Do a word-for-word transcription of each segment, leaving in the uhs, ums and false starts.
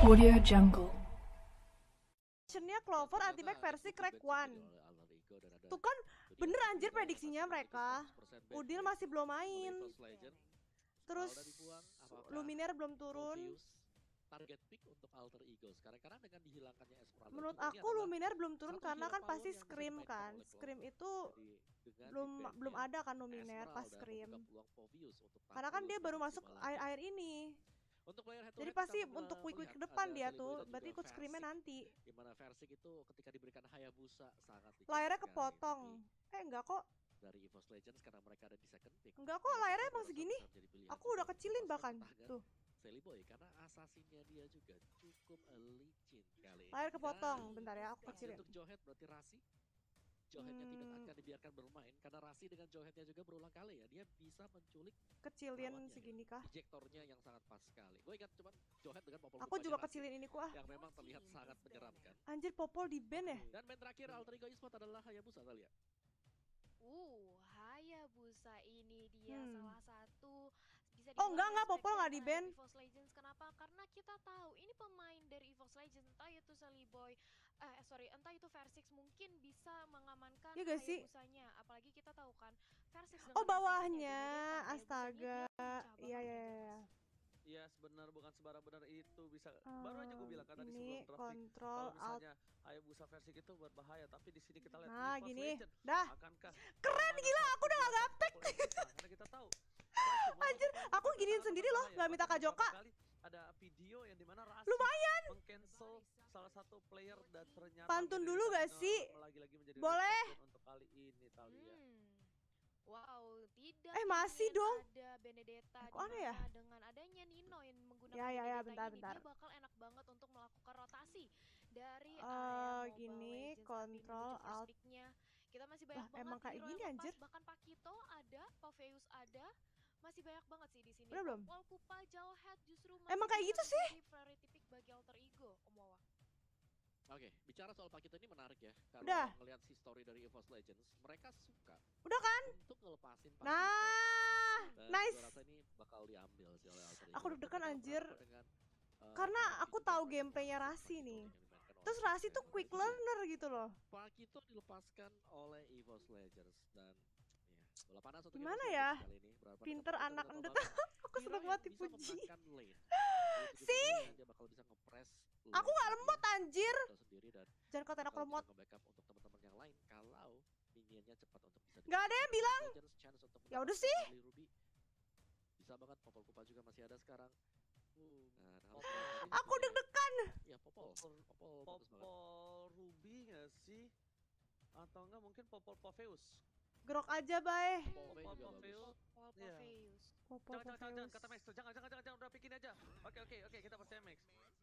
Audio Jungle. Actionnya Clover anti-back versi Crack One. Tuh kan bener anjir prediksinya mereka. Udil masih belum main. Terus Luminaire belum turun. Target pick untuk Alter Ego sekarang karena dengan dihilangkannya Esmeralda. Menurut aku Luminaire belum turun karena kan pasti Scream kan. Scream itu belum belum ada kan Luminaire pas Scream. Karena kan dia baru masuk air-air ini. Untuk player head to Jadi head pasti kita untuk quick quick melihat ke depan ada dia Sally tuh, Boy dan berarti juga ikut Screamnya Versik. nanti. Dimana Versik itu ketika diberikan Hayabusa sangat licin Layarnya sekali, kepotong. tapi Eh enggak kok. dari EVOS Legends karena mereka ada di second pick. Enggak kok, Hayabusa layarnya gua emang rasa segini. bisa menjadi pilihan Aku juga udah untuk kecilin melepaskan bahkan. tangan Tuh. Sally Boy karena asasinya dia juga cukup licin kali ini. Layar kepotong. Dan Bentar ya, aku masih kecilin. untuk Jowhead berarti Rasi Jowheadnya tidak Hmm. akan dibiarkan bermain karena Rasi dengan Jowheadnya juga berulang kali ya dia bisa menculik Kecilin lawannya segini ya. kah? Ejektornya yang sangat pas sekali. Gue ingat cuman Jowhead dengan popol Aku kupanya juga Rasi kecilin ini kuah. yang memang terlihat sangat menyeramkan. Anjir Popol di band ya? Dan main terakhir Alter Ego Esport adalah Hayabusa Talia. Uh, Hayabusa ini dia Hmm. salah satu bisa Oh, dibilang enggak, enggak, respect Popol ya nggak di terhadap ban. EVOS Legends. Kenapa? Karena kita tahu ini pemain dari EVOS Legends, entah itu Sally Boy, eh sorry, entah itu Versix mungkin bisa mengamankan Iya gak sih? Hayabusanya. Apalagi kita tahu kan Versix Oh, dengan bawahnya. assassin-nya Benedetta, Astaga. Hayabusanya dia Iya, lincah iya, banget, iya. Mas. Iya sebenar bukan sebarang benar itu bisa Oh, baru aja gue bilang kan tadi ini sebelum draft pick, kontrol kalau alt. misalnya Hayabusa versi itu berbahaya tapi di sini kita lihat Nah, EVOS gini. Legend Dah. akankah Keren gila, aku udah gak gaptek. karena kita tahu Anjir, aku giniin sendiri loh, gak minta Kak Joka. ada video yang dimana Rasi Lumayan. meng-cancel salah satu player dan ternyata Pantun Benedetta dulu gak final sih? lagi-lagi menjadi Boleh. replacement untuk kali ini Talia. Hmm. Wow, tidak Eh, masih ingin dong. ada Benedetta Kok aneh ya? dimana dengan adanya Nino yang menggunakan Ya, ya, ya, Benedetta bentar, ini bentar. dia bakal enak banget untuk melakukan rotasi dari Eh, area Mobile gini, Legends tapi kontrol menuju first alt. pick-nya. Kita masih Lah, banyak banget emang kayak hero gini, yang lepas, anjir. bahkan Pakito ada, Paveus ada, masih banyak banget sih di sini. Udah belum? Popol, Kupa, Jowhead justru masih Emang kayak bisa gitu sih? menjadi priority pick bagi Alter Ego, Om Wawa. Oke, bicara soal Pakito ini menarik ya. Kalau Udah. ngelihat history dari EVOS Legends, mereka suka Udah kan? untuk ngelepasin Pakito. Nah, Dan nice. gua rasa ini bakal diambil sih oleh Alter Ego. Aku deg-degan, Terutama anjir. dengan, uh, Karena Pakito aku juga tahu banyak gameplaynya banget Rasi Pakito nih. yang dimainkan Terus oleh Rasi tuh Pakito. quick Itu learner gitu loh. Pakito dilepaskan oleh EVOS Legends dan ya, bola panas untuk Gimana EVOS ya? Legends kali ini. Berhadapan Pinter dengan anak Pakito endet. dengan Tomato. Aku Hero seneng yang banget bisa dipuji. memenangkan lane. Sih. Dia bakal bisa nge-press Aku lane gak dia lemot anjir. sendiri dan Jangan kau enak bakal lemot. bisa nge-backup untuk teman-teman yang lain kalau minionnya cepat untuk bisa Gak ada yang bilang. Legends chance untuk Ya udah mendapatkan sih. early Ruby. Bisa banget Popol Kupa juga masih ada sekarang. Nah, harus melihat Aku ini deg-degan. ya Popol. Popol Popol bagus banget. Popol Ruby nggak sih atau enggak mungkin Popol Paveus. Grok aja, bay. Popol Popol juga bagus. Paveus. Popol, Iya. Paveus. Popol Jangan, jangan, jangan, jangan, kata Paveus. Max, jangan, jangan, jangan, jangan, udah bikin aja. Oke, oke, oke, kita pasti Max.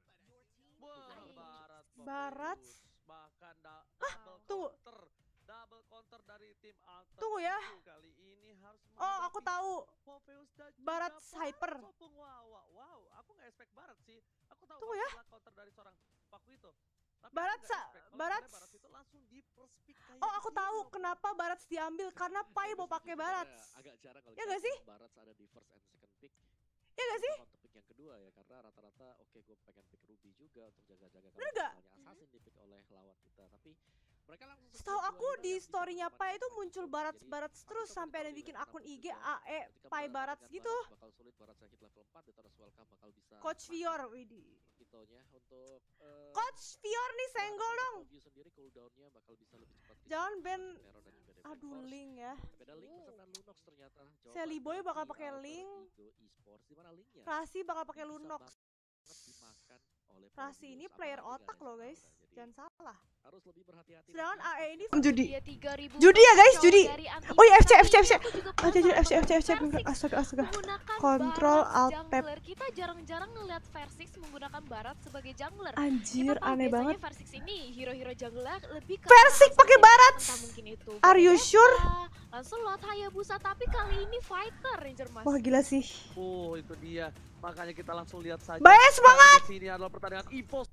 Wah, Baik. Barat, Barat. Paveus. Bahkan da Wow. double Tunggu. counter, double counter dari tim Alter Tunggu ya. Ego kali ini harus Oh, aku menghadapi tahu. Popheus dan Barat juga Hyper. Popong. Wow, wow, wow, aku nggak expect Barat sih. Aku tahu Tunggu kalau ya. setelah counter dari seorang Pakuito. Tapi Barat aku nggak sa- expect kalau Barat misalnya Barat itu langsung di first pick kayak Oh, aku begini tahu loh. kenapa Barat diambil karena Pai mau pakai Barat. Agak jarang kalau Ya kita nggak sih? lihat Barat ada di first and second pick. Ya nggak sih? Untuk pick yang kedua ya karena rata-rata oke gue pengen pick Ruby juga untuk jaga-jaga kalau Bener nggak? misalnya Assassin di pick oleh lawan kita tapi mereka langsung Setahu secure aku dua hero di yang bisa story-nya menyelamatkan Pai itu Pakito. muncul Jadi, Barat-Barat Pakito terus mau sampai ada ditaruh di bikin level akun enam I G juga. A E Ketika Pai berhadapan Barat dengan gitu. Barat, bakal sulit Barat sakit level empat di Taurus Welcome bakal bisa Coach makan Fior, widih. Pakitonya untuk eh, Coach Fior nih senggol berhadapan dong. View sendiri cooldownnya bakal bisa lebih cepat Jangan reset ban. dibanding Terror dan juga Devil Aduh, Force. Link ya. Beda Link beserta Lunox ternyata. Sally Boy bakal Jawaban pakai dari Link. Alter Ego Esports di mana Linknya Rasi bakal pakai bisa Lunox. banget dimakan oleh Rasi Probius, ini player apalagi otak nggak loh ada guys. Esmeralda. Jadi Jangan salah. harus lebih berhati-hati. Sedangkan nanti A E ini pasti judi. Dia tiga ribu Judi ya guys, dolar judi. dari anti Oh iya F C F C F C. Aku juga Ah, jujur F C F C F C penasaran bener. Versix Astaga astaga. menggunakan Kontrol Barat alt tab. jungler. Kita jarang-jarang ngeliat Versix menggunakan Barat sebagai jungler. Anjir, Kita tahu aneh biasanya banget. Versix ini hero-hero jungler lebih ke Versix arah pakai assassin. Barat. Entah mungkin itu Are you Benedetta, sure? Lancelot, Hayabusa, tapi kali ini fighter Ranger Mas. Wah gila sih. Oh, itu dia. Makanya kita langsung lihat saja. Bae, semangat! Di sini adalah pertandingan EVOS.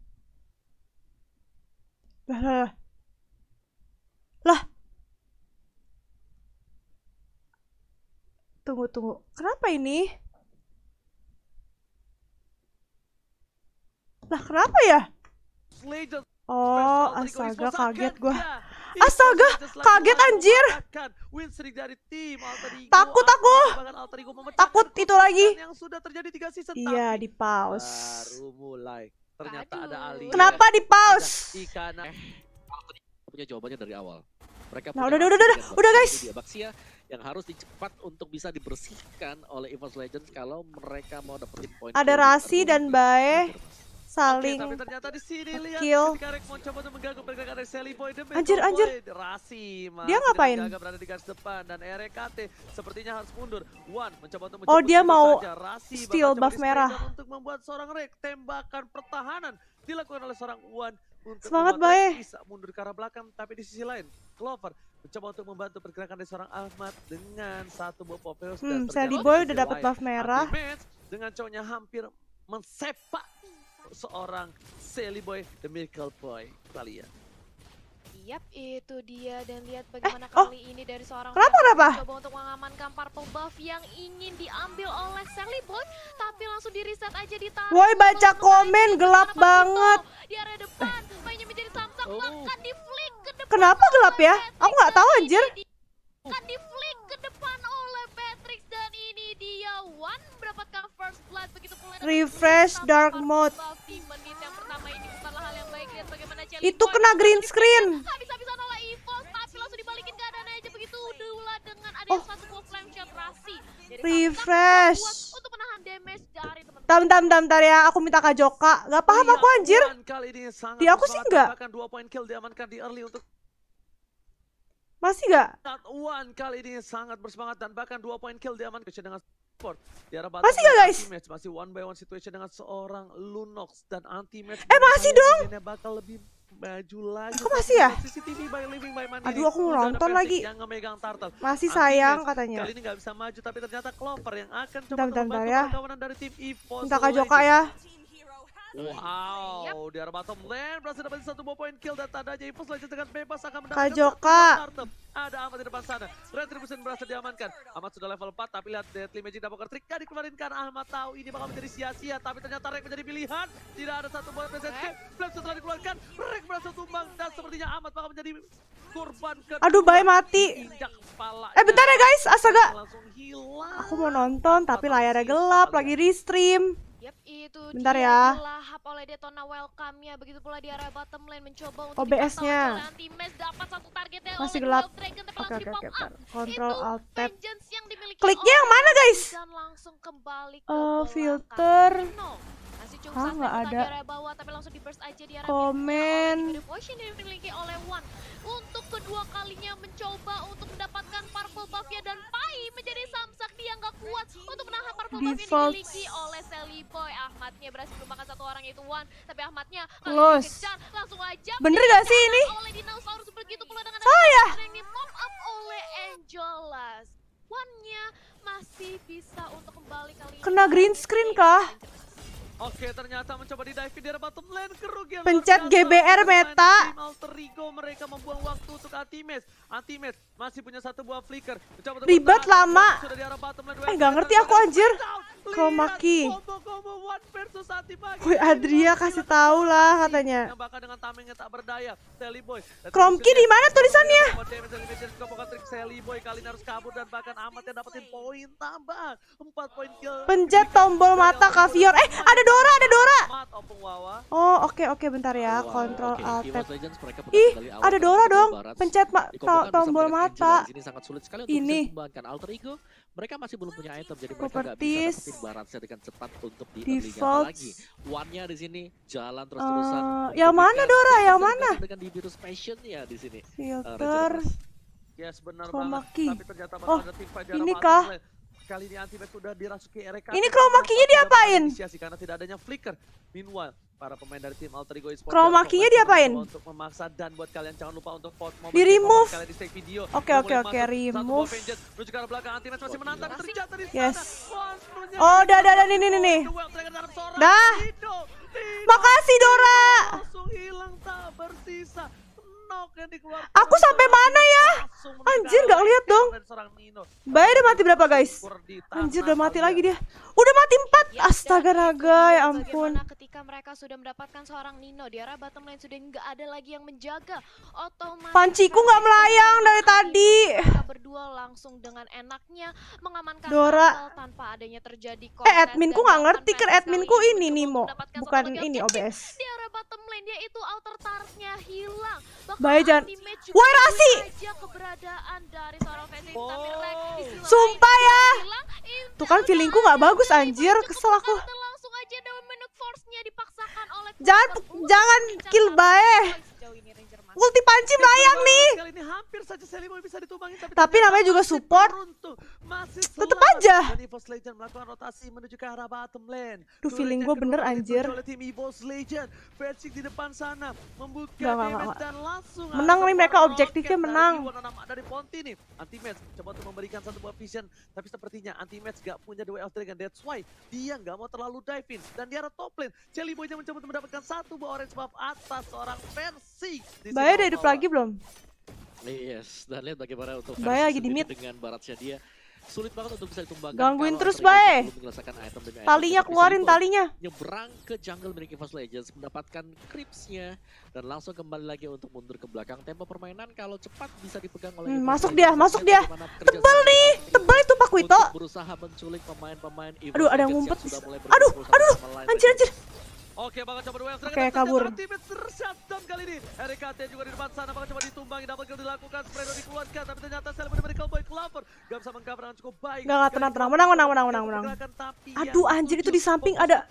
Lah lah lah. Lah. Tunggu tunggu. Kenapa ini? Lah kenapa ya? Legends Oh, versus Alter Ego astaga Esports kaget akan gua. ya. Astaga, Esports Legends kaget lagi-lagi anjir. mematahkan win streak dari tim Alter Ego. Takut aku. Bahkan Alter Ego memecahkan Takut itu lagi. konsisten yang sudah terjadi tiga season. Iya, Tapi di pause. baru mulai. Ternyata Aduh. ada Ali. Kenapa di pause? Ada Ikana. Punya jawabannya dari awal. Mereka Nah, punya udah, udah, Baxia udah, dan udah, Baxia guys. itu dia. Baxia yang harus dicepat untuk bisa dibersihkan oleh EVOS Legends kalau mereka mau dapetin poin. Ada kill di Rasi early dan game. Bae Oke, saling tapi ternyata di sini lihat kill. ketika Rek mau coba untuk mengganggu pergerakan dari Sally Boy dan Anjir, Mental anjir. Boy. Rasi masih Dia ngapain? dengan gagah berada di garis depan dan R K T sepertinya harus mundur. One mencoba untuk Oh, menjemput dia begitu mau saja. Rasi bakal steal coba buff di-spray merah. down untuk membuat seorang Rek tembakan pertahanan dilakukan oleh seorang One untuk Semangat, membuat Rek Bae. bisa mundur ke arah belakang. Tapi di sisi lain Clover mencoba untuk membantu pergerakan dari seorang Ahmad dengan satu buah Popeyos Hmm, dan Sally terjadi Boy di udah sisi dapat lain. buff merah. Anti-match dengan cowoknya hampir mensepak seorang Sally Boy, The Miracle Boy. Kalian. Yap, itu dia. Dan lihat bagaimana oh. kali ini dari seorang Kenapa, Francis kenapa? mencoba untuk mengamankan purple buff yang ingin diambil oleh Sally Boy, tapi langsung di reset aja ditarik. Woi, baca komen gelap banget. Di area depan, mainnya menjadi Samsak, Oh. akan di flick ke depan. Kenapa gelap ya? oleh Aku nggak Patrick tahu dan anjir. ini di- Akan di flick ke depan oleh Patrick dan ini dia One mendapatkan first blood, begitu pula dengan Refresh sama dark purple mode. buff di menit yang pertama ini bukanlah hal yang baik. Lihat bagaimana Sally Itu Boy kena green screen. habis-habisan oleh EVOS, tapi langsung dibalikin keadaannya aja begitu dula dengan ada Oh. satu buah flame shot Rasi. Jadi Refresh. Samsak kuat untuk menahan damage dari teman-teman. Bentar, bentar, bentar, bentar ya. Aku minta Kak Joka. Gak paham aku anjir. One kali ini sangat Di aku sih bersemangat, enggak. bahkan dua poin kill diamankan di early untuk Masih gak? One kali ini sangat bersemangat dan bahkan dua poin kill diamankan dengan support. Di arah Masih bottom nggak, lane, guys? anti-match masih one by one situation dengan seorang Lunox dan anti-match. Eh, masih dong. Bakal lebih maju lagi. Kok masih ya? C C T V by Living by Mandiri. Aduh, aku Udah ada nonton Persik lagi. yang ngemegang turtle. Masih Anti-match sayang katanya. Kali ini nggak bisa maju tapi ternyata Clover yang akan coba Bentar, untuk bentar, membantu bentar ya. perlawanan dari tim EVOS. Minta Kak Joka ya. Wow, di arah bottom lane berhasil dapat satu buah poin kill dan tandanya EVOS Legends dengan bebas akan Kak mendapatkan Joka. satu buah turtle. Ada Ahmad di depan sana. Retribution berhasil diamankan. Ahmad sudah level empat tapi lihat Deadly Magic Double Trick gak dikeluarin karena Ahmad tahu ini bakal menjadi sia-sia, tapi ternyata Rek menjadi pilihan. Tidak ada satu buah P S S K. Flame setelah dikeluarkan, Rek berhasil tumbang dan sepertinya Ahmad bakal menjadi korban kedua. Aduh, Bae mati. Injak kepalanya. Eh, bentar ya guys. Astaga. Langsung hilang. Aku mau nonton tapi layarnya gelap. Lagi restream. Yap, itu Bentar dia ya. dilahap oleh Detona Welcome-nya. Begitu pula di area bottom lane mencoba untuk O B S-nya. dipantau oleh anti-match, dapat satu targetnya Masih oleh gelap. Wild Dragon, tapi Oke, langsung oke, di-pop oke. up. bentar. Control Itu Alt Tab. vengeance yang dimiliki Kliknya yang oleh mana, guys? dan langsung kembali ke Eh, belakang. filter. No. Masih cukup Hah, suspend nggak di ada. area bawah, tapi langsung di burst aja di area Komen. mid-nya oleh Potion yang dimiliki oleh One. Untuk kedua kalinya mencoba untuk mendapatkan purple buff-nya dan Pai menjadi Samsak, dia nggak kuat untuk menahan purple buff yang Default. dimiliki oleh Sally Boy. Ahmadnya berhasil melupakan satu orang yaitu One, tapi Ahmadnya Close. kejar langsung aja. Bener gak sih ini? Oleh Dinosaurus begitu pula dengan Salah ya? yang di pop up oleh Angelas. One-nya masih bisa untuk kembali kali ini. Kena green screen kah? Oke, ternyata mencoba di dive di arah bottom lane, kerugian Pencet luar biasa G B R untuk pemain meta. tim Alter Ego. Mereka membuang waktu untuk anti-match. Anti-match masih punya satu buah flicker. Mencoba untuk Ribet bertahan. lama. Sudah di arah bottom lane. Eh, nggak ngerti aku, anjir. Chroma key. Combo-combo one versus anti-match. Woi, Adria kasih tahu lah katanya. Yang bahkan dengan tamengnya tak berdaya. Sally Boy. Chrome key di mana tulisannya? Sally Boy kali ini harus kabur dan bahkan Ahmad yang dapetin poin tambahan. empat poin kill. Pencet tombol mata Kavior. Eh, ada Dora, ada Dora. Ahmad, Opung Wawa. Oh, oke oke bentar ya. Wow, Control oke, Alt EVOS Tab. Legends mereka Ih, berhasil dari awal ada karena Dora kedua dong. barat Pencet ma- dikombinasi to- bersama tombol dengan Angela. mata. Di sini sangat sulit sekali untuk Ini. bisa membangkan Alter Ego. Mereka masih belum punya item jadi mereka nggak bisa Properties. dapetin baratnya dengan cepat untuk di Default. lagi. One-nya di sini jalan terus-terusan. Eh, yang mana, Dora? Yang mana? Dengan di virus passion ya di sini. Eh, Filter. Yes, benar Chroma banget. key. Tapi ternyata Oh, ada tim fight di ini arah kah? bottom lane. Kali ini anti-match sudah dirasuki R K. Ini chroma key-nya diapain? Karena tidak adanya flicker. Meanwhile, para pemain dari tim Alter Ego Esports Chroma dan key-nya Top Lane diapain? mencoba untuk memaksa, dan buat kalian jangan lupa untuk vote momen Di remove. kalian di stake video. Oke, Yang oke, mulai oke, masuk. remove. Satu buah vengeance menuju ke arah belakang, anti-match masih menantang, Yes. terjatuh di sana. Yes. Wah, sepenuhnya Oh, dah, dah, dah, nih, nih, nih. The Wild Dragon dalam seorang Dah. Lido. Lido Makasih, Dora. langsung hilang tak bersisa. Knock yang dikeluarkan. Aku sampai mana ya? Langsung menuju Anjir, ke nggak arah lihat dong. dan seorang Nino. Bae udah mati berapa, guys? Syukur di Anjir, tanah udah mati kalian. lagi dia. Udah mati empat. Ya, Astaga dan itu naga, dia ya ampun. bagaimana ketika ketika mereka sudah mendapatkan seorang Nino di area bottom lane sudah nggak ada lagi yang menjaga, otomatis Panciku nggak melayang dari tadi. Mereka berdua langsung dengan enaknya mengamankan Dora. battle tanpa adanya terjadi Eh, kontes. adminku Dan nggak bahkan ngerti kan Versus adminku kali ini mencoba Nimo, mendapatkan bukan satu lagi ini O B objektif S. di area bottom lane, yaitu outer turret-nya hilang. Bahkan Bahaya, jangan- ultimate juga Woi, Rasi! aja keberadaan dari seorang Phoenix, tapi Rek di sisi Sumpah lain ya. hilang. Tuh kan feelingku nggak bagus anjir, kesel aku. Langsung aja Dominic Force-nya dipaksakan oleh Jangan jangan kill bae. sejauh ini Ranger Mas. Ulti panci melayang nih. Kali ini hampir saja Seliboy bisa ditumbangin, tapi, Tapi ternyata namanya juga masih support. beruntung, masih Tetep selamat. aja. Dan EVOS Legend melakukan rotasi menuju ke arah bottom lane. Duh, feeling Turret gua yang bener, kedua anjir. dituju oleh tim EVOS Legend. Versik di depan sana membuka Nggak, nggak, damage nggak. dan langsung Menang ada nih mereka, sebuah objektifnya roket menang. dari Iwan Onama dari Ponti nih. Anti-match coba untuk memberikan satu buah vision, tapi sepertinya anti-match gak punya The Way of Dragon. That's why dia nggak mau terlalu dive in. Dan di arah top lane, Seliboy-nya mencoba untuk mendapatkan satu buah orange buff atas seorang Versik. Di sini Bahaya udah hidup Omawa. lagi belum? Yes, dan lihat bagaimana untuk Bahaya Versus lagi di sendiri mid. dengan baratnya dia sulit banget untuk bisa ditumbangkan. Gangguin kalau terus, Alter Ego Bae. belum menyelesaikan item demi item. Talinya Tetapi keluarin Seliboy talinya. nyebrang ke jungle milik EVOS Legends, mendapatkan creeps-nya dan langsung kembali lagi untuk mundur ke belakang. Tempo permainan kalau cepat bisa dipegang oleh Hmm, EVOS masuk Legends. dia, masuk dia. Bagaimana kerja Tebal sama nih, Alter tebal Ego itu Pak Wito. untuk berusaha menculik pemain-pemain EVOS Aduh, ada yang Legends ngumpet. sudah mulai Aduh, berkumpul satu aduh, sama lain. anjir, anjir. Oke, bakal coba dua yang Oke, kabur. Ultimate tershutdown kali ini. R K T juga di depan sana, bakal coba ditumbangi, double kill dilakukan, Spredo dikeluarkan, tapi ternyata Seliboy dari Cowboy Clover gak bisa mengcover dengan cukup baik. Nggak, nggak, tenang, tenang. Menang, menang, menang, menang, menang. Aduh, anjir, itu di samping ada-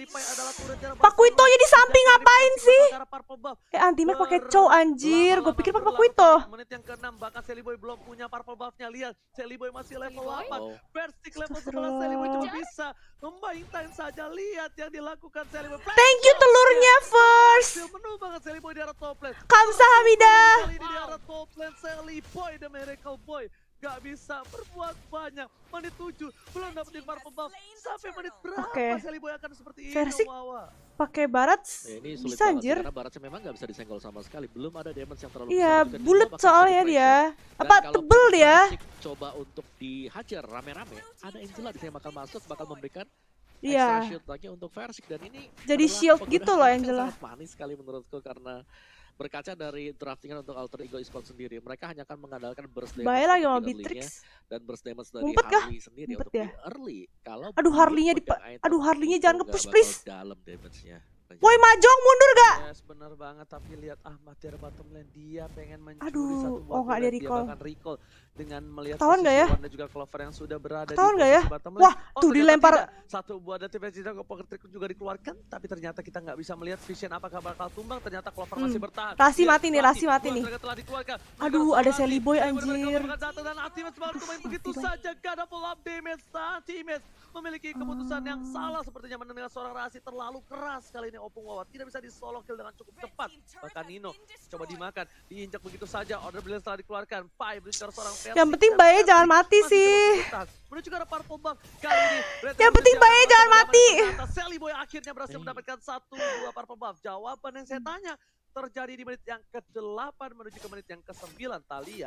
Pak Wito nya di samping ngapain sih? Eh, anti-match pakai cow anjir. Gue pikir pakai Pak Wito. Menit yang keenam, bahkan Seliboy belum punya purple buff-nya. Lihat, Seliboy masih level Seliboy? delapan. Oh. Versik level sebelas, Astagfirullah. Seliboy cuma bisa membaintain saja. Lihat yang dilakukan Seliboy. Thank you telurnya first. Hasil menu banget Seliboy di arah top lane. Kamsahamnida. Kali ini di arah top lane Seliboy The Miracle Boy gak bisa berbuat banyak. Menit tujuh belum dapetin purple buff. Sampai menit berapa Oke. Seliboy akan seperti ini, Versik Wawa? pakai barat Ya, ini sulit bisa banget sih, anjir. karena baratnya memang nggak bisa disenggol sama sekali. Belum ada damage yang terlalu Iya, besar. juga. bulat Dia bakal soalnya bisa dia. di-pressure. Apa Dan tebel kalaupun dia? Versik coba untuk dihajar rame-rame, ada Angela di sini bakal masuk, bakal memberikan Iya. extra shield lagi untuk Versik. Dan ini Jadi adalah shield penggunaan gitu loh yang Angela. sangat manis sekali menurutku, karena berkaca dari draftingan untuk Alter Ego Esports sendiri, mereka hanya akan mengandalkan burst damage Bahaya lagi untuk sama di early-nya Beatrix. dan burst damage dari Ngumpet kah? Harley sendiri Ngumpet untuk ya? di early. Kalau Aduh, belum Harley-nya pegang dipa- item, aduh, Harley-nya itu jangan nggak nge-push, bakal please. dalam damage-nya. Woi, Majong mundur gak? Yes, bener banget. Tapi lihat Ahmad dari bottom lane, dia pengen mencuri Aduh, satu buah oh, nggak bullet. dia recall. bahkan recall dengan melihat Ketahuan nggak ya? Wan dan juga Clover yang sudah berada Ketahuan di nggak ya? posisi bottom lane. Wah, Oh, tuh ternyata dilempar. tidak. Satu buah dari T V Zeta ke Pocket Trick juga dikeluarkan, tapi ternyata kita nggak bisa melihat vision apakah bakal tumbang. Ternyata Clover Hmm. masih bertahan. Rasi Lihat, mati nih, Rasi mati buah nih. tenaga telah dikeluarkan. Aduh, Menekan ada Rasi. Seliboy, Seliboy anjir. dengan Clover datang dan Ultimate baru bermain begitu Mati, saja. Gak ada full up damage. Ultimate memiliki keputusan yang salah sepertinya mendengar seorang Rasi terlalu keras kali ini. Opung Wawa tidak bisa di solo kill dengan cukup cepat. Bahkan Nino coba dimakan, diinjak begitu saja. Order brilliance telah dikeluarkan. Pai berbicara seorang Versik. Yang penting Dan Bae Versik jangan mati masih sih. coba bertahan. Menuju ke arah purple buff. Kali ini Red Yang Bull penting bersiap Bae bersama jangan dengan mati. ternyata Seliboy akhirnya berhasil mendapatkan satu buah purple buff. Jawaban yang saya tanya terjadi di menit yang kedelapan menuju ke menit yang kesembilan, Thalia.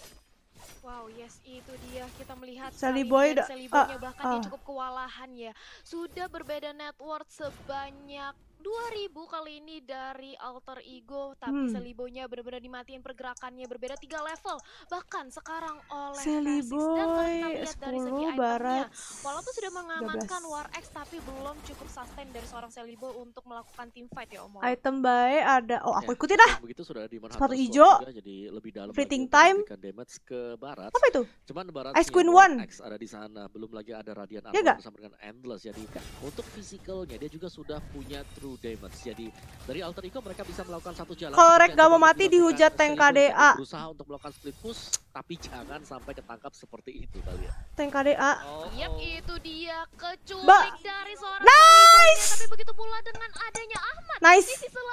Wow, yes, itu dia kita melihat Seliboy kali ini da- dan Seliboynya ah, bahkan dia ah. cukup kewalahan ya. Sudah berbeda net worth sebanyak dua ribu kali ini dari Alter Ego, tapi Hmm. Seliboynya benar-benar dimatiin pergerakannya berbeda tiga level bahkan sekarang oleh Versus. Dan kalau kita Seliboy lihat dari segi sepuluh itemnya, barat. walaupun sudah mengamankan tiga belas. War X tapi belum cukup sustain dari seorang Seliboy untuk melakukan team fight ya Om. Item Bae ada. Oh, aku Ya, ikutin ah. begitu sudah di Sepatu Manhattan hijau. Sword juga, jadi lebih dalam Fleeting lagi untuk time. memberikan damage ke barat. Apa itu? Cuman barat Ice Queen One. X ada di sana, belum lagi ada Radiant Ya Armor nggak? bersama dengan Endless. Jadi untuk physicalnya dia juga sudah punya true damage. Jadi dari Alter Ego mereka bisa melakukan satu jalan. Kalau ketika Rek nggak mau coba mati, dilakukan dihujat tank Seliboy K D A. berusaha untuk melakukan split push, tapi jangan sampai ketangkap seperti itu kali ya. Tank K D A. Oh, Yap, oh. itu dia keculik Mbak. dari seorang Nice. Seliboynya. Tapi begitu pula dengan adanya Ahmad Nice. di sisi lain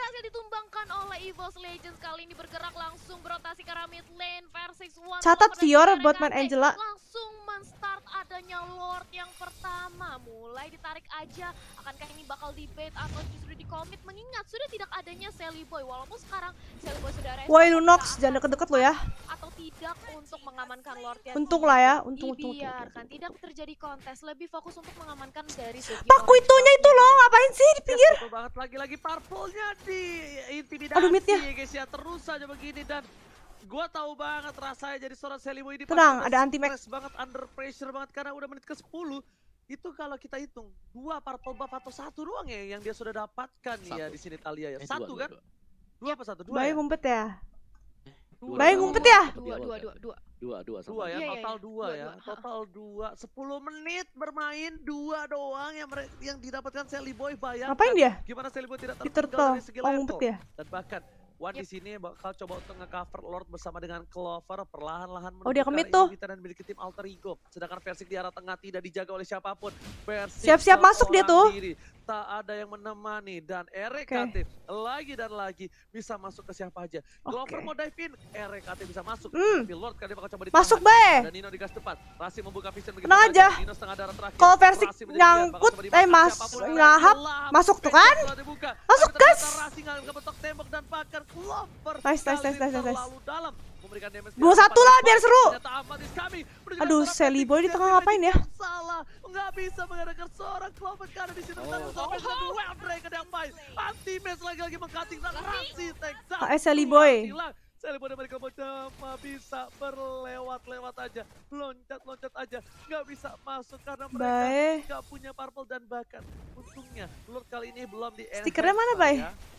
berhasil ditumbangkan oleh Evo's Legends. Kali ini bergerak langsung berotasi ke arah mid lane. Versus One. Catat Fior buat main Angela. Langsung men-start adanya Lord yang pertama. Mulai ditarik aja. Akankah ini bakal debate atau justru di-commit? Mengingat sudah tidak adanya Sally Boy. Walaupun sekarang Sally Boy sudah restart. Woi Lunox, jangan deket-deket lo ya. Atau tidak untuk mengamankan Lord yang Untung lah ya, untung, untung, untung. dibiarkan. Tidak terjadi kontes. Lebih fokus untuk mengamankan dari segi Paku itunya itu loh, ngapain sih di pinggir? Betul banget, lagi-lagi purple-nya di intimidasi. Aduh, midnya. Guys ya, terus saja begini dan gua tahu banget rasanya jadi seorang Sally Boy ini. Tenang, pasti ada anti-mag. stress banget, under pressure banget karena udah menit ke sepuluh. Itu kalau kita hitung dua purple buff atau satu doang ya yang dia sudah dapatkan nih ya di sini Talia ya. Eh, Satu dua, kan? dua, dua. Dua apa satu? Dua Bayi ya? ngumpet ya. Dua. Bayi ngumpet ya? Dua, dua, dua, dua. Dua, dua, sama Dua ya, Iya, iya, total iya. dua Dua, ya. dua. Total dua. Sepuluh menit bermain dua doang yang mere- yang didapatkan Sally Boy. Bayangkan Ngapain dia? gimana Sally Boy tidak Di tertinggal turtle. dari segi Oh, level. ngumpet ya? Dan bahkan Wan di sini bakal coba untuk nge-cover Lord bersama dengan Clover perlahan-lahan Oh, dia menuju ke commit arah tuh. Invita dan memiliki tim Alter Ego. Sedangkan Versik di arah tengah tidak dijaga oleh siapapun. Versik Siap-siap masuk dia seorang tuh. diri. Tak ada yang menemani dan E R K T lagi dan lagi bisa masuk ke siapa aja. Clover Oke. mau dive in, E R K T bisa masuk. Hmm. Tapi Lord kali bakal coba ditahan. Masuk be. Dan Nino di gas depan. Rasi membuka vision begitu Tenang aja. Nino setengah darah terakhir. Kalau Versik Rasi menjadi biar, bakal nyangkut, coba eh dimakan mas, siapapun. ngahap, Gelap, masuk tuh vision kan? telah dibuka. Masuk, Tapi ternyata gas. Rasi nggak kebetok tembok dan bahkan Clover Nice, nice, kali nice, nice, nice. terlalu dalam. Memberikan damage Dua satu lah, biar seru. Ternyata Amatis kami menunjukkan Aduh, seorang Sally Magic. Boy di tengah Sally ngapain Magic ya? Salah, nggak bisa mengadakan seorang Clover karena di situ Oh. tadi sampai satu web break yang main. Anti-match lagi-lagi mengkating dan Rasi take down. H S Sally Boy. Hilang. Sally Boy dari Kelompok cuma bisa berlewat-lewat aja, loncat-loncat aja, nggak bisa masuk karena mereka Bae. nggak punya purple dan bahkan untungnya Lord kali ini belum di Stikernya mana, Bay?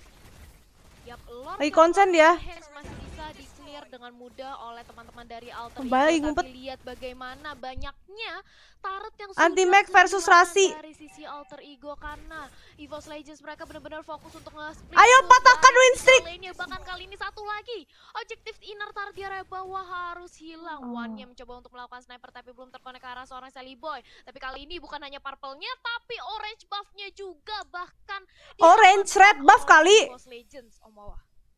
Yap, Lord Lagi yang konsen dia. Hands masih bisa di-clear dengan mudah oleh teman-teman dari Alter Kembali Ego, ngumpet. tapi lihat bagaimana banyaknya turret yang Anti-mag sudah versus kehilangan Rasi. dari sisi Alter Ego karena Evo's Legends mereka benar-benar fokus untuk nge-split. Ayo push patahkan dari win streak. tiga lane-nya. Bahkan kali ini satu lagi. Objektif inner turret di area bawah harus hilang. Oh. One-nya mencoba untuk melakukan sniper tapi belum terkonek ke arah seorang Sally Boy. Tapi kali ini bukan hanya purple-nya tapi orange buff-nya juga bahkan Orange red buff oleh kali. Evo's Legends. Om Wawa.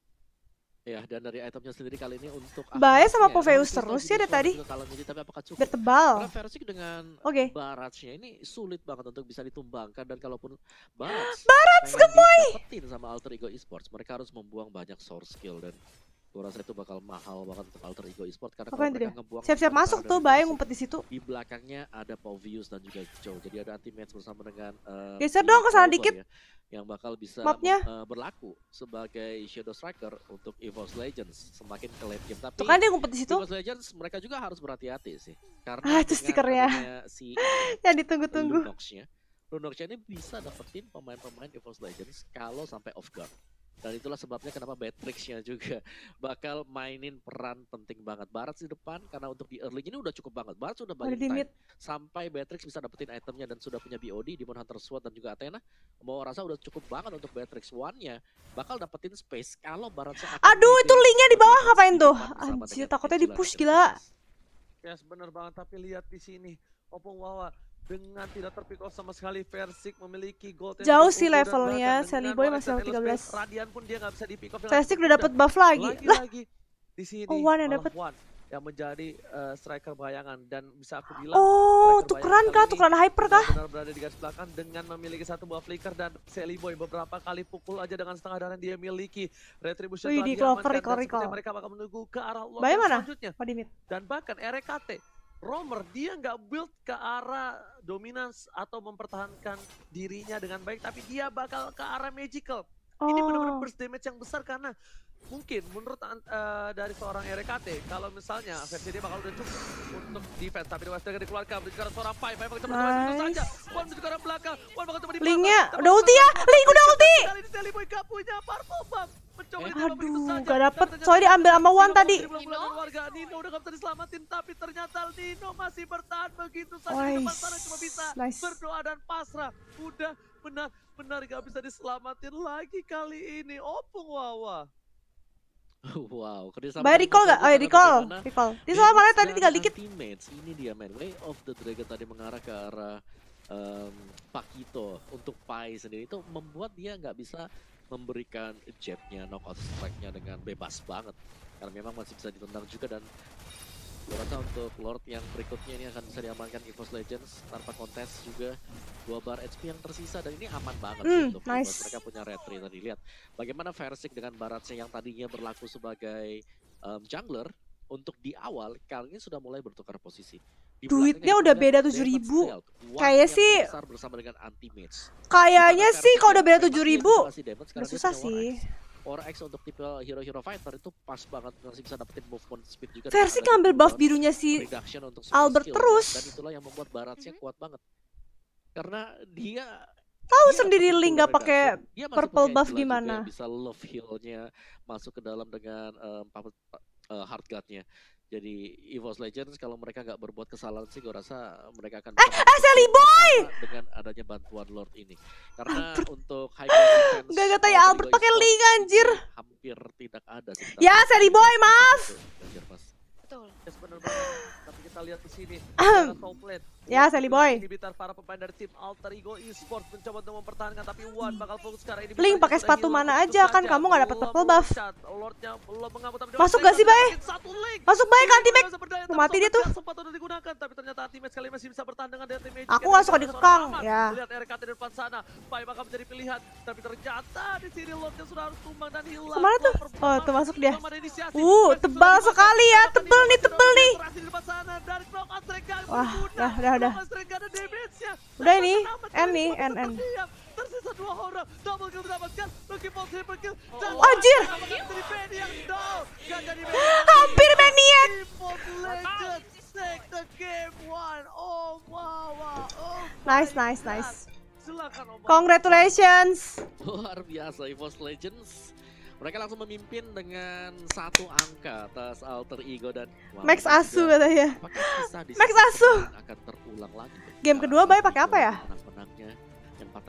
Ya, dan dari itemnya sendiri kali ini untuk Bahaya sama Ahmadnya, Poveus kita terus juga ya dari suara tadi. juga kalau jadi, tapi apakah cukup? Biar tebal. Karena Versik dengan Oke. Barats-nya ini sulit banget untuk bisa ditumbangkan dan kalaupun Barats Barats gemoy dapetin sama Alter Ego Esports, mereka harus membuang banyak source skill dan gua rasa itu bakal mahal banget untuk Alter Ego Esports karena Apa kalau yang mereka dia? ngebuang Siap-siap sementara masuk dari tuh, Bae Versik, ngumpet di situ. di belakangnya ada Poveus dan juga Joe, jadi ada anti-match bersama dengan uh, Geser si dong ke sana Clover dikit. ya, yang bakal bisa Mapnya. uh, berlaku sebagai Shadow Striker untuk Evo's Legends semakin ke late game. Tapi Tuh kan dia ngumpet di situ. Evo's Legends mereka juga harus berhati-hati sih. Karena Ah, itu dengan stikernya. adanya si Yang ditunggu-tunggu. Lunox-nya, Lunox-nya ini bisa dapetin pemain-pemain Evo's Legends kalau sampai off guard. Dan itulah sebabnya kenapa Batrix-nya juga bakal mainin peran penting banget. Barat di depan karena untuk di early ini udah cukup banget. Barat sudah Udah banyak di time mid. sampai Batrix bisa dapetin itemnya dan sudah punya B O D, Demon Hunter Sword dan juga Athena. Mau rasa udah cukup banget untuk Batrix One-nya bakal dapetin space kalau Barat Aduh, itu linknya di bawah ngapain tuh? Anjir, takutnya di push gila. Yes, bener banget. Tapi lihat di sini, Opung Wawa dengan tidak terpick off sama sekali. Versik memiliki gold yang Jauh cukup sih unggul dan levelnya, bahkan Sally dengan Boy Wallace masih dan level tiga belas. Space, Radian pun dia nggak bisa di pick off dengan Versik cukup udah dapet mudah. buff lagi. Lah, Lagi-lagi di sini Oh, Wan yang malah dapet. Wan yang menjadi uh, striker bayangan dan bisa aku bilang oh, striker tukeran bayangan kah? kali Tukeran ini hyper kah? benar berada di garis belakang dengan memiliki satu buah flicker dan Sally Boy beberapa kali pukul aja dengan setengah darah yang dia miliki. Retribution Wih, telah di diamankan Clover, dan recall, sepertinya recall. mereka bakal menunggu ke arah Lord Bae yang mana? selanjutnya. Oh, di mid. Dan bahkan R K T Romer dia nggak build ke arah dominance atau mempertahankan dirinya dengan baik, tapi dia bakal ke arah magical. Ini benar-benar Oh, burst damage yang besar karena mungkin menurut uh, dari seorang R K T kalau misalnya versi dia bakal udah cukup untuk defense, tapi West Dragon dikeluarkan menuju ke arah seorang Pai. Pai bakal coba Nice. saja. Wan menuju ke arah belakang. Wan bakal coba di Linknya belakang. udah ulti ya, Link udah ulti. Kali ini Sally Boy gak punya purple buff. Mencoba Eh, ditembak begitu aduh, saja. gak Dan dapet. ternyata Soalnya diambil sama Wan Nino tadi. masih belum warga. Nino udah gak bisa diselamatin, tapi ternyata Nino masih bertahan begitu saja di Wais, depan sana, cuma bisa nice. berdoa dan pasrah. Udah benar-benar gak bisa diselamatin lagi kali ini. Opung Wawa. Wow, kerjasama Bae dari recall mereka gak? Oh itu ya, sangat recall. bagaimana Recall. Dia Batrix soalnya mana tadi dan tinggal dikit. Anti-Match. Ini dia main Way of the Dragon tadi mengarah ke arah um, Pakito untuk Pai sendiri itu membuat dia nggak bisa memberikan jabnya, knockout strike-nya dengan bebas banget. Karena memang masih bisa ditendang juga, dan gue rasa untuk Lord yang berikutnya ini akan bisa diamankan EVOS Legends tanpa kontes juga. Dua bar H P yang tersisa, dan ini aman banget sih Hmm, untuk nice. EVOS. Mereka punya retri tadi. Lihat bagaimana Versik dengan Baratnya yang tadinya berlaku sebagai um, jungler, untuk di awal kali ini sudah mulai bertukar posisi. Di Duitnya belakangnya udah kita beda lihat tujuh ribu. Damage Stealth, Kayaknya one sih- yang terbesar bersama dengan anti-mage. Kayaknya Dimana sih Versik kalau udah yang beda memang tujuh dia ribu bisa kasih damage, udah karena dia susah punya sih. War Axe. War Axe untuk tipe hero-hero fighter itu pas banget, masih bisa dapetin movement speed juga. Versi dengan ngambil adanya buff cooldown, birunya si reduction untuk semua Albert skill-nya, terus. dan itulah yang membuat Baratnya Mhm. kuat banget. Karena dia Tahu dia sendiri dapetin Link full nggak pakai reduction, dia masih purple punya buff Angela juga gimana. yang bisa love heal-nya masuk ke dalam dengan um, puppet- uh, hard guard-nya. Jadi EVOS Legends kalau mereka nggak berbuat kesalahan sih, gue rasa mereka akan Eh, eh, Sally Boy! dengan adanya bantuan Lord ini. Karena untuk high class defense, Nggak katanya Alter Albert Ego pakai Esports Link, ini anjir. hampir tidak ada sih. Ya, Sally Boy, maaf. Anjir, Mas. Betul. Yes, bener banget. Tapi kita lihat di sini. Ada top lane. Ya, One Sally juga Boy. inhibitor para pemain dari tim Alter Ego Esports mencoba untuk mempertahankan, tapi One bakal fokus sekarang ini. Link pakai sepatu mana aja, kan kamu nggak dapat purple buff. Lordnya belum mengambil, tapi Masuk gak sih, Bay? Satu Link. Masuk baik anti Link Mac. bisa berdaya, Tuh, tapi mati dia tuh. sempat untuk digunakan, tapi ternyata anti-match kali masih bisa bertahan dengan dia tim Aku nggak suka dikekang, ya. Lihat R K T di depan sana, Pai bakal menjadi pilihan, tapi ternyata di sini Lordnya sudah harus tumbang dan hilang. Kemana tuh? Gol pertama, Oh, tuh masuk dia. belum ada inisiasi. Uh, Masih tebal sudah sekali ya, dimakan. tebel nih, tebel nih. Berhasil di depan sana, dari knockout strike gak Wah, berguna. dah, dah, dah. Knockout strike gak ada damage-nya. Udah ini, Dapat N kali nih, masih N, N. terdiam. Tersisa dua orang, double kill mendapatkan, Lucky Ball triple kill. Dan Anjir. apakah jadi Benny yang down? Gak jadi Benny. Hampir Maniac. EVOS Legends take the game one. Oh wow, wow. Oh Nice, my nice, God. nice. Silakan Om. Congratulations. Luar biasa EVOS Legends. Mereka langsung memimpin dengan satu angka atas Alter Ego dan wow, Max ini Asu juga, katanya. apakah kisah di Max season Asu. depan akan terulang lagi? Game kedua Bay pakai apa ya? Menang-menangnya yang